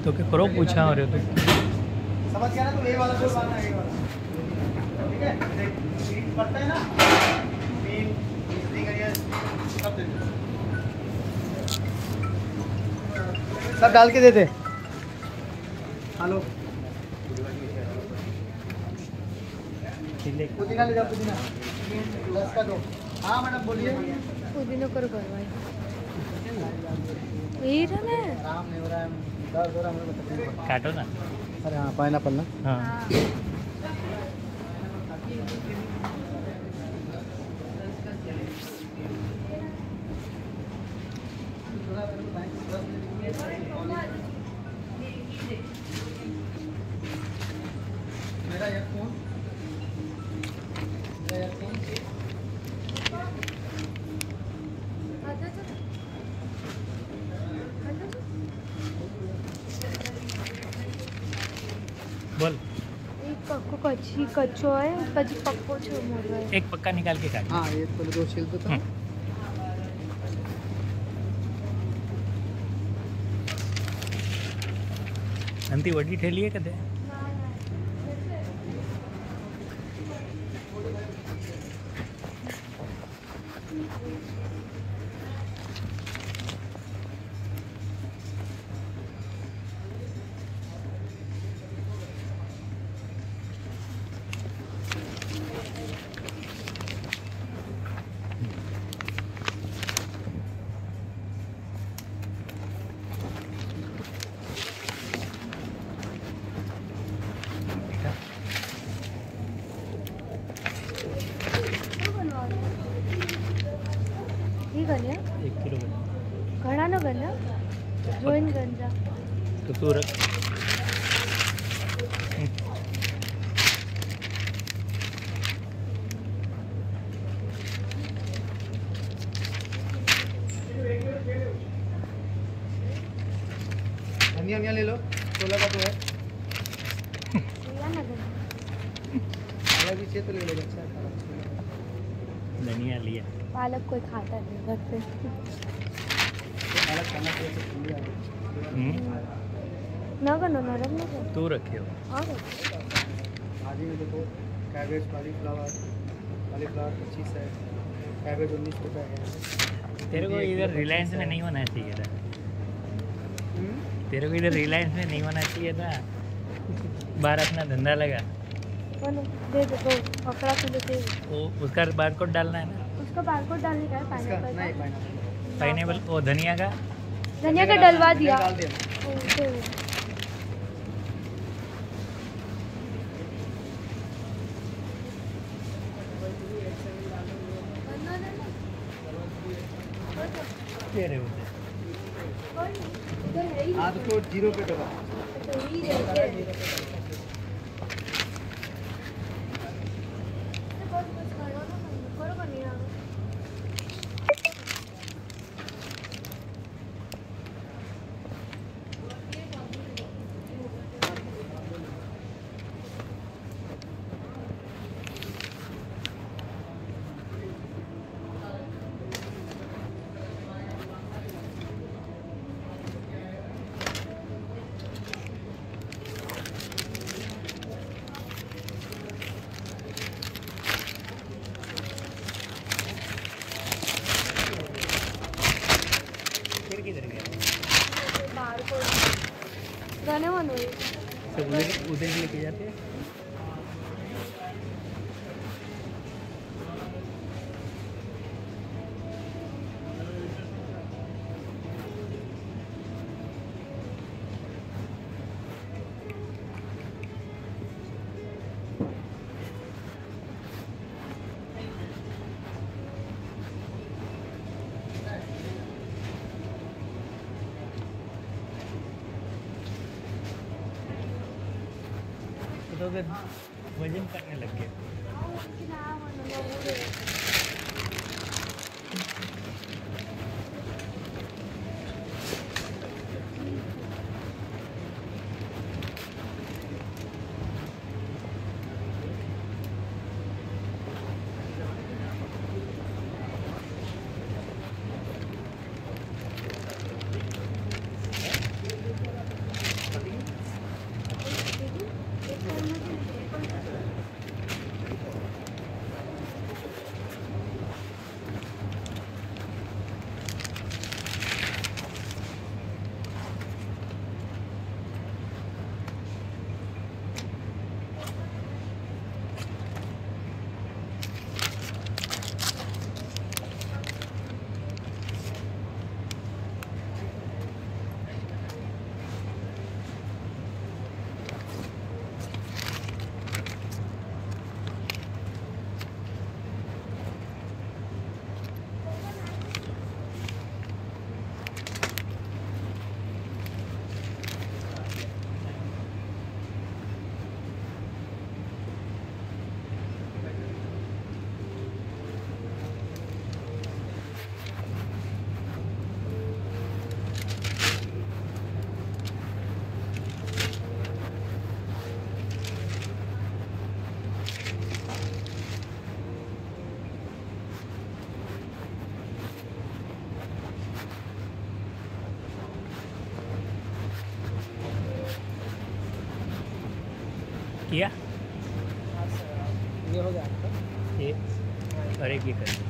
तो क्या करो पूछा हो रहे हो समझ गया ना? तो ये वाला बोल मारना है, ये वाला, ठीक है? देख, मीन पड़ता है ना, मीन इसलिए करिए, सब दे दो। सब डाल के दे दे। हेलो, पुदीना ले जाओ, पुदीना 10 का दो। हाँ मैडम बोलिए। पुदीना करो करवाई यही था ना। आराम नहीं हो रहा है, दर्द हो रहा है, मुझे तकलीफ। काटो ना। अरे हाँ, पाइनएप्पल ना। हाँ मेरा ईयरफोन, मेरा ईयरफोन। बोल। एक पक्को कच्ची कच्चो है उसका जो पक्को छो मोड़ रहा है। एक पक्का निकाल के काट। हाँ ये पहले दो छील दो तो। अंती वड्डी ठेली है कदे ठीक है ना? 1 किलो बना घड़ा ना करना जोइन गंजा तो तू रख। धनिया ले लो, 16 का तो है। या ना गंजा अलग भी चाहिए तो ले लो, अच्छा है। धनिया लिया। पालक कोई खाता नहीं घर पे। अलग खाना चाहिए तो ठंडी आ गई। ना करना नरम ना कर। तू रखे हो। और भाजी में देखो, कैबेज, कॉलीफ्लावर, कॉलीफ्लावर 25 है, कैबेज 19 रुपये है। तेरे को इधर रिलायंस में नहीं होना चाहिए था। तेरे को इधर रिलायंस में नहीं होना चाहिए था। बाहर अपना धंधा लगा। बोलो दे दो दो पकड़ा तो देते। वो उसका बारकोड डालना है ना। उसका बारकोड डालने का है इसका पाइनएप्पल नहीं, का। पाइनएप्पल वो धनिया का धनिया का डलवा दिया। डाल दिया। ओके। दे रहे होते। हाँ तो 0 पे दबा। किधर गया? गाने मन हुई सब उधर लेके जाते हैं। तो अगर वजन करने लग गए किया ये हो गया आपका। ये और एक ये कर दो।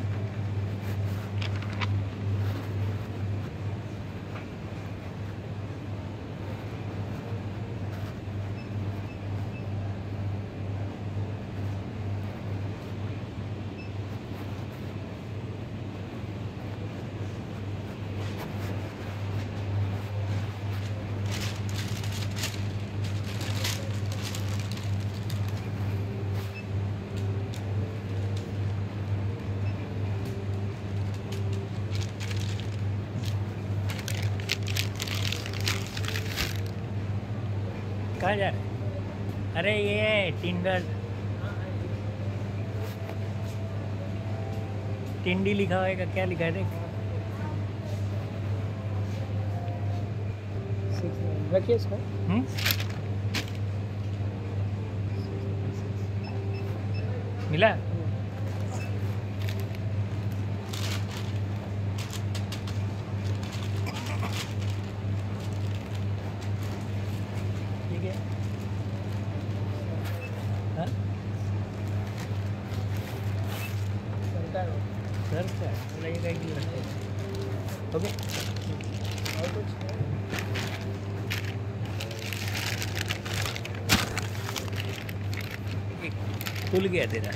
कहाँ जा रहे हैं? अरे ये टिंडर टिंडी लिखा होगा, क्या लिखा है देख। रखिए इसको। मिला? ठीक है। हाँ? सर क्या लगेगा कि रखते हैं। ओके। और कुछ खुल गया तेरा।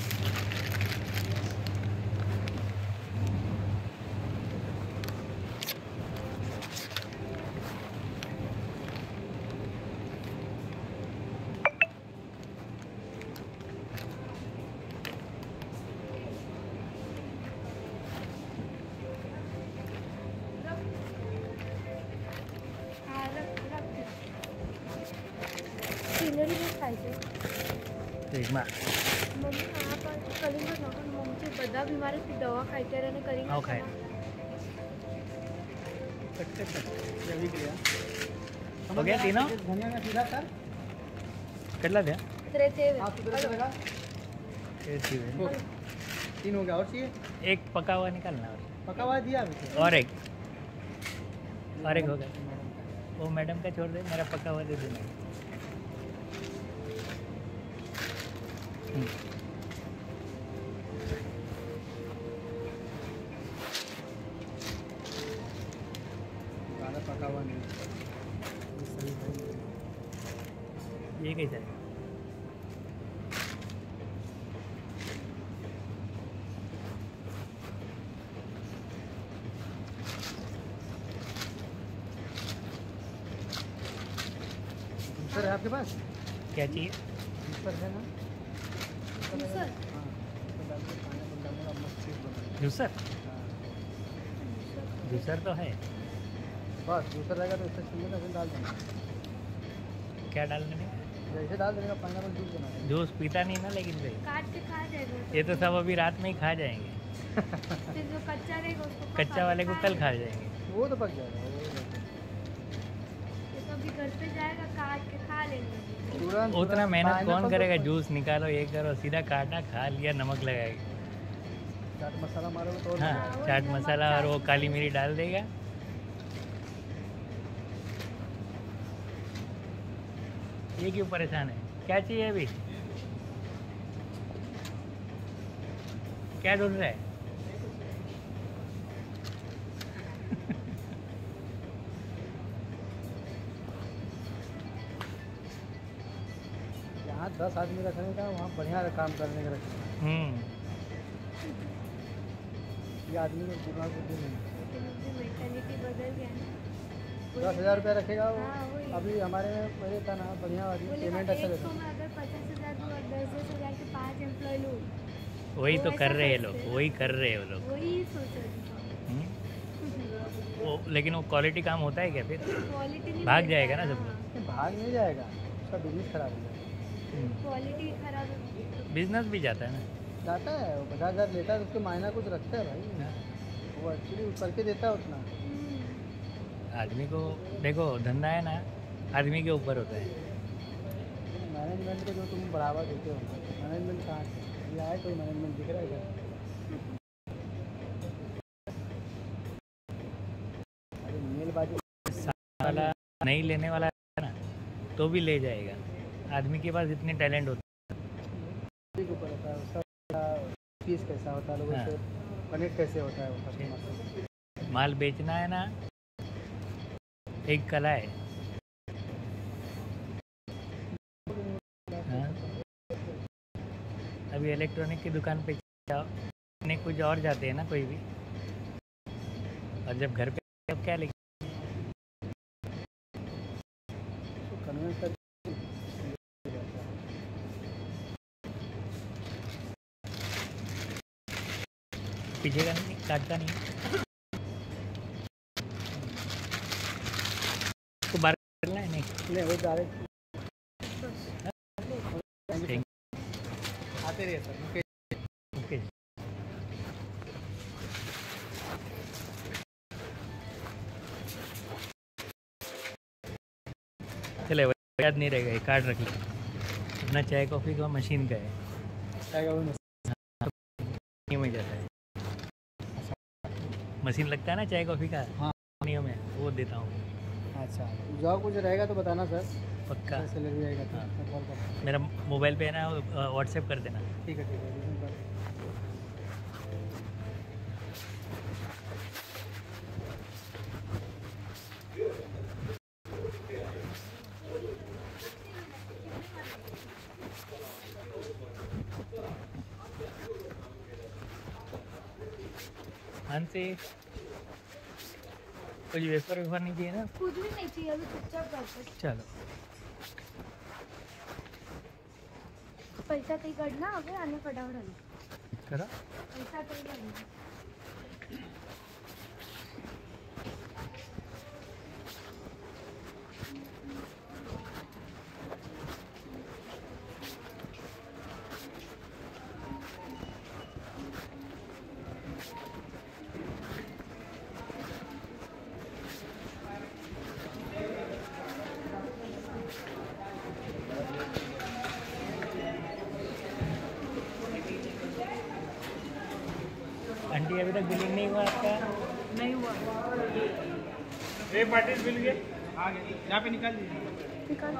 सिनरी में खायचे देख मा मम्मी हा पण कलिंगड नको मम्मीचे બધા બીમારી દવા ખાઈ ત્યારે અને કરી आओ खाए। ये भी गया। हो गया तीनों? धनिया में सीधा सर कितना था? ત્રે તે आप किधर चलेगा? एक 3 हो गया और चाहिए पका हुआ निकालना और पका हुआ दिया अभी तो। और एक हो गया। वो मैडम का छोड़ दे, मेरा पका हुआ दे देना। ज़्यादा पका हुआ नहीं ये सही है। ये कैसा है? जूसर है आपके पास? क्या चाहिए? जूसर है ना? जूसर? हाँ तो डाल के खाने में डालने का मस्त चीज़ बना। जूसर? हाँ जूसर तो है। बस जूसर रहेगा तो इससे छीलने का फिर डाल देना। क्या डालने में? जैसे डाल देने का पाइनएप्पल जूस बना देना। जूस पीता नहीं ना, लेकिन भाई काट के खा जाएगा ये तो सब अभी रात में ही खा जाएंगे। फिर जो कच्चा रहेगा उसको कच्चा वाले को कल खा जाएंगे। वो तो पक जाएगा वो तो। ये तो अभी घर पे जाएगा काट के खा लेंगे तुरंत उतना तुरंत मेहनत कौन pineapple करेगा? तो- जूस निकालो, ये करो, सीधा काटा, खा लिया, नमक लगाएगा। चाट मसाला मारोगे तो और हाँ, मजा आएगा। चाट मसाला और वो काली मिर्च डाल देगा। ये क्यों परेशान है? क्या चाहिए अभी? क्या ढूंढ रहा है? जहाँ 10 आदमी रखने का वहाँ बढ़िया काम करने का रखना। ये आदमी में दिमाग बुद्धि नहीं है। लेकिन उसकी मेंटालिटी बदल गया ना 10,000 रुपया रखेगा वो। हाँ, वही। अभी हमारे में पहले था ना बढ़िया आदमी बोले पेमेंट अच्छा देता मैं अगर 50,000 दूँ और 10,000 के 5 एम्प्लॉय लूँ वही वो तो कर ऐसा रहे हैं सोचते लोग, हैं। वही कर रहे हैं वो लोग। वही सोच रही हम्म? वो लेकिन वो क्वालिटी काम होता है क्या फिर? क्वालिटी नहीं भाग मिलता जाएगा ना है, सब लोग। हाँ। है। भाग नहीं जाएगा उसका बिजनेस खराब हो जाएगा। क्वालिटी खराब है बिजनेस भी जाता है ना। जाता है वो 50,000 लेता है तो उसको मायना कुछ रखता है भाई। वो एक्चुअली करके देता है उतना। आदमी को देखो, धंधा है ना, आदमी के ऊपर होता है। मैनेजमेंट को जो तुम बढ़ावा देते हो मैनेजमेंट कहाँ है? ये आए कोई मैनेजमेंट दिख रहा है क्या? अरे मेलबाजी वाला नहीं लेने वाला है ना, तो भी ले जाएगा। आदमी के पास इतने टैलेंट होते के ऊपर होता है उसका फीस कैसा होता है, लोगों हाँ। से कनेक्ट कैसे होता है वो कस्टमर से। हैं। माल बेचना है ना, एक कला है। हाँ। अभी इलेक्ट्रॉनिक की दुकान पे जाओ, ने कुछ और जाते हैं ना कोई भी, और जब घर पे अब क्या लेके कन्वेंस कर पीछे का नहीं काटता नहीं तो बार करना है नहीं। ले वो डायरेक्ट Thank आते रहिए सर। Okay okay. चले याद नहीं रहेगा, ये कार्ड रख ले। अपना चाय कॉफ़ी का मशीन का है, नहीं में जाता है। मशीन लगता है ना चाय कॉफ़ी का, हाँ। नियम है वो देता हूँ। अच्छा, जॉब कुछ रहेगा तो बताना सर, पक्का। सैलरी आएगा तो हाँ। मैं कॉल करता मेरा मोबाइल पे है ना, व्हाट्सएप कर देना। हूँ। ठीक है रिज्यूम कर। हाँ से कुछ वेफर वेफर नहीं चाहिए ना। कुछ भी नहीं चाहिए, अभी चुपचाप बैठो। चलो पैसा तरी काढ ना, अगं आणि फटाफट आली करा। पैसा तरी काढ. आंटी अभी तक बिलिंग नहीं हुआ आपका? नहीं हुआ. एक पार्टी मिल गए आ गए, यहाँ पे निकाल दीजिए। निकाल.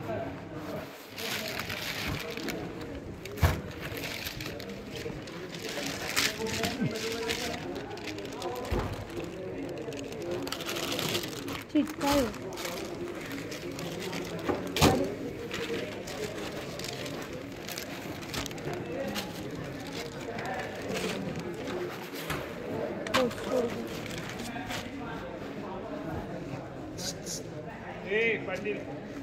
चिटका है. पार्टी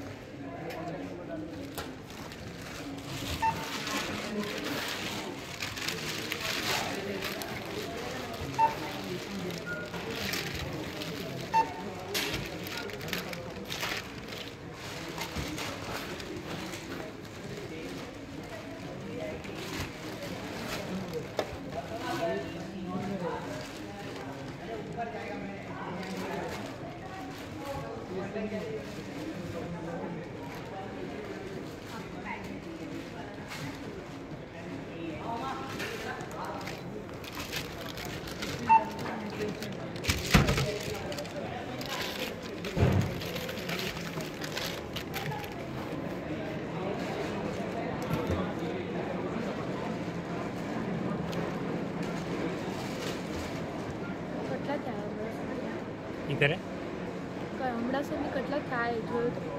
કટલા થયા હમણાં? ये करे હમણાં સુધી કટલા થાય જોયું તો?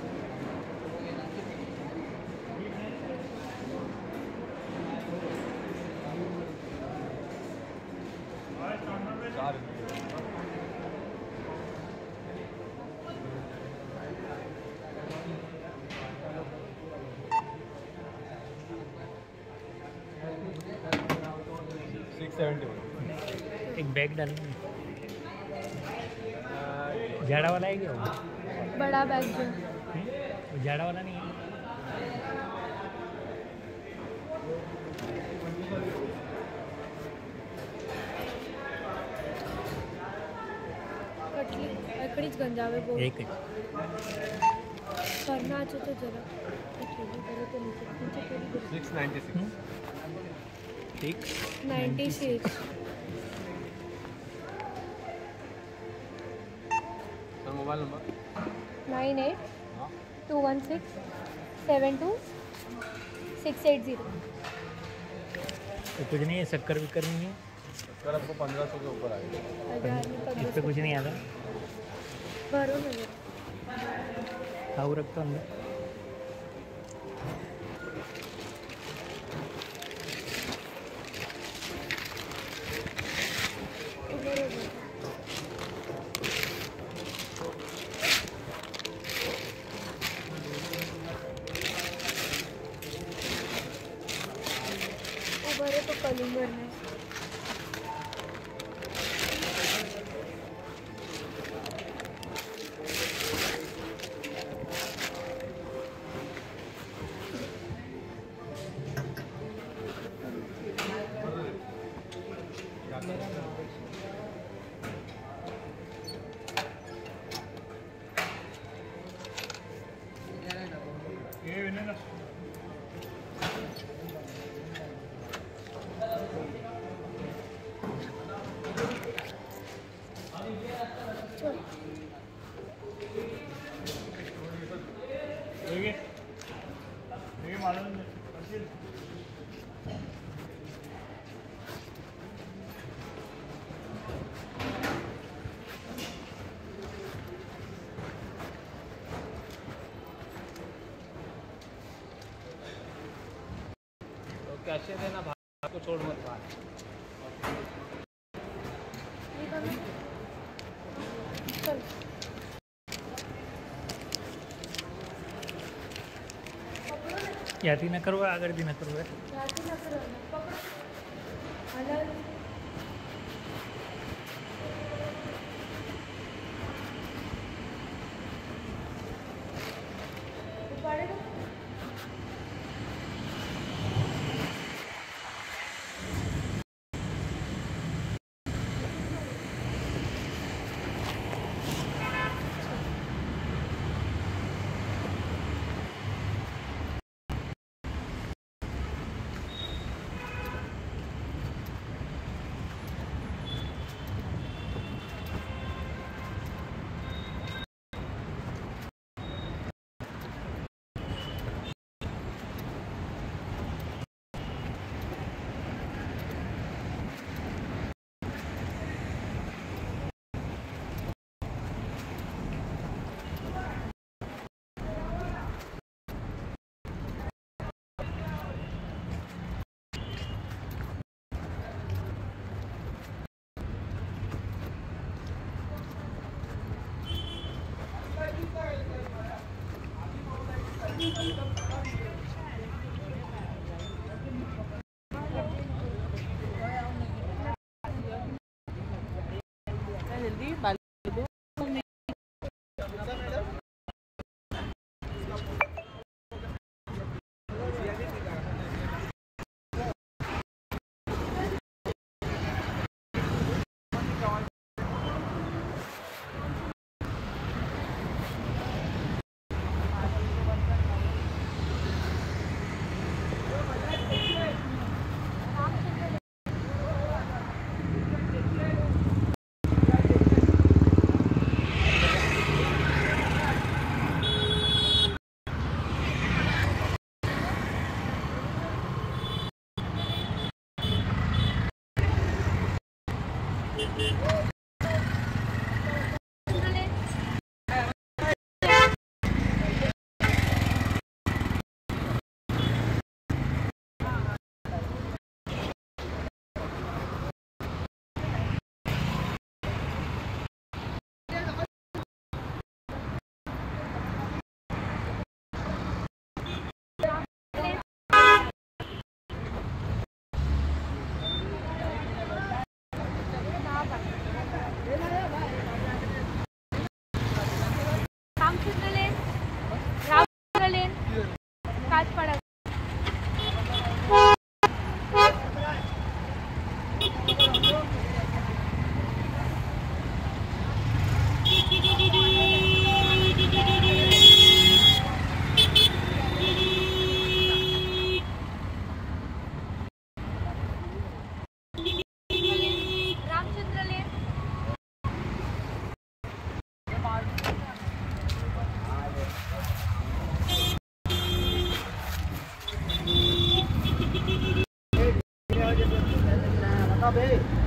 एक बैग डालना, जाड़ा वाला है क्या वो? बड़ा बैग जो वो जाड़ा वाला नहीं है? કટલી એકડી જ ગંજાવે બહુ. एक ही। કરના છે તો જરા ઠેલી કરે તો નીચે નીચે કેવી કરે? 696 ठीक 96 सर मोबाइल नंबर 98 216 7268 तो कुछ नहीं है, शक्कर विक्कर नहीं है, सर आपको 1500 के ऊपर आएगा। इस पे कुछ नहीं आता। भरो मेरे खाऊ रखता हूँ अंदर। उधर उधर उभर है तो कलिंगर में चल तो कैसे देना भाई को छोड़ मत भाई। ये करना चल याती न करो, अगर भी न करो। जाती ना करो ना पकड़ अलग उपाड़ेगा ना बे